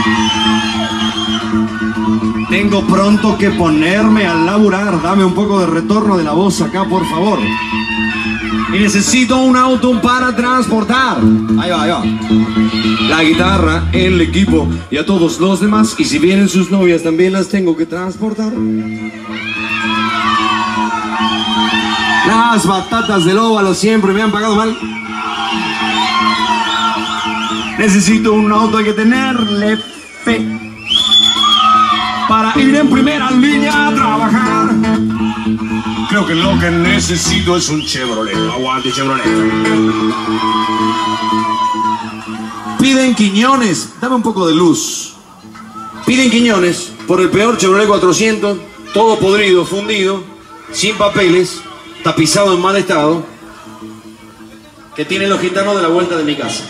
Tengo pronto que ponerme a laburar. Dame un poco de retorno de la voz acá, por favor. Y necesito un auto para transportar. Ahí va, ahí va. La guitarra, el equipo y a todos los demás. Y si vienen sus novias, también las tengo que transportar. Las batatas del óvalo siempre me han pagado mal. Necesito un auto, hay que tenerle fe. Para ir en primera línea a trabajar. Creo que lo que necesito es un Chevrolet. Aguante, Chevrolet. Piden Quiñones. Dame un poco de luz. Piden Quiñones por el peor Chevrolet 400. Todo podrido, fundido, sin papeles, tapizado en mal estado, que tienen los gitanos de la vuelta de mi casa.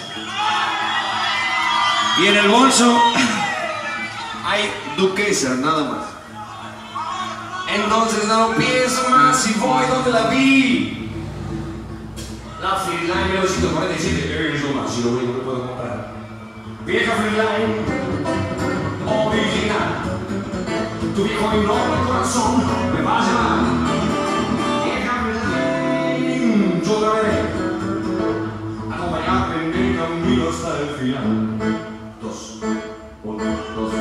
Y en el bolso hay duquesa, nada más. Entonces no pienso más y voy donde la vi. La Freeline 1947 es lo más, si lo único que puedo comprar. Vieja Freeline, original. Tu viejo y noble corazón me va a llevar. Vieja Freeline, yo te veré. Acompañarme en el camino hasta el final. 2, 1, 2, 3.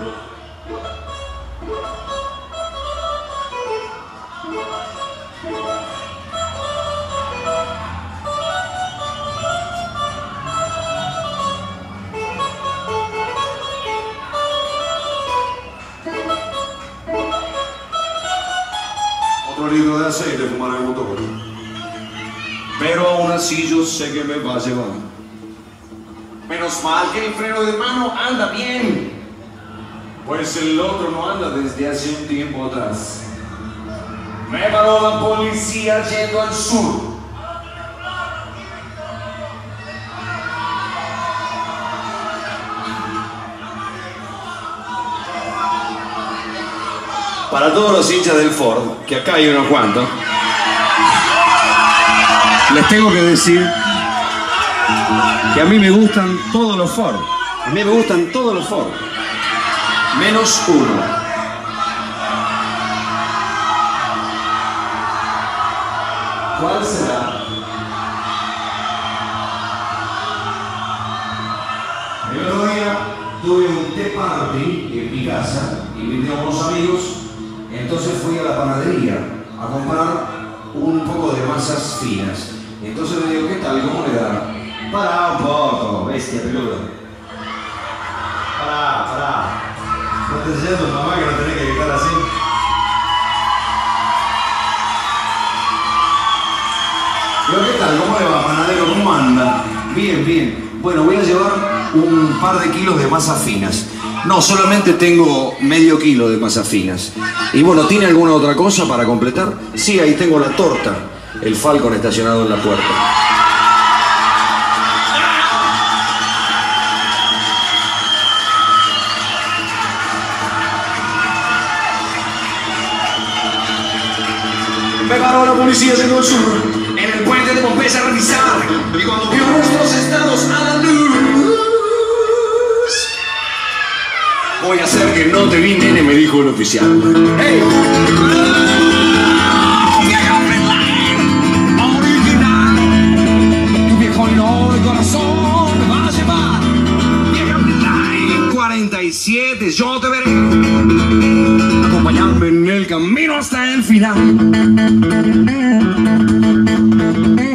Otro litro de aceite fumar el motor. Pero aún así yo sé que me va a llevar. Menos mal que el freno de mano anda bien. Pues el otro no anda desde hace un tiempo atrás. Me paró la policía yendo al sur. Para todos los hinchas del Ford, que acá hay unos cuantos, les tengo que decir que a mí me gustan todos los Ford. A mí me gustan todos los Ford. Menos uno. ¿Cuál será? El otro día tuve un té party en mi casa y vine a unos amigos. Entonces fui a la panadería a comprar un poco de masas finas. Entonces le digo, ¿qué tal? ¿Cómo le da? Pará un poco, bestia peluda. Pará. No te enseñas a tu mamá que no tenés que gritar así. Digo, ¿qué tal? ¿Cómo le va, panadero? ¿Cómo anda? Bien. Bueno, voy a llevar un par de kilos de masas finas. No, solamente tengo medio kilo de masas finas. Y bueno, ¿tiene alguna otra cosa para completar? Sí, ahí tengo la torta. El Falcon estacionado en la puerta. Me paró la policía yendo al sur. En el puente de Pompeya a revisar. Y cuando vio nuestros estados a la luz. Voy a hacer que no te vi, nene, me dijo el oficial. ¡Hey! Vieja Freeline, original. Tu viejo y noble corazón me va a llevar. Vieja Freeline, 47, yo te veré. Acompañarme en el camino hasta el final.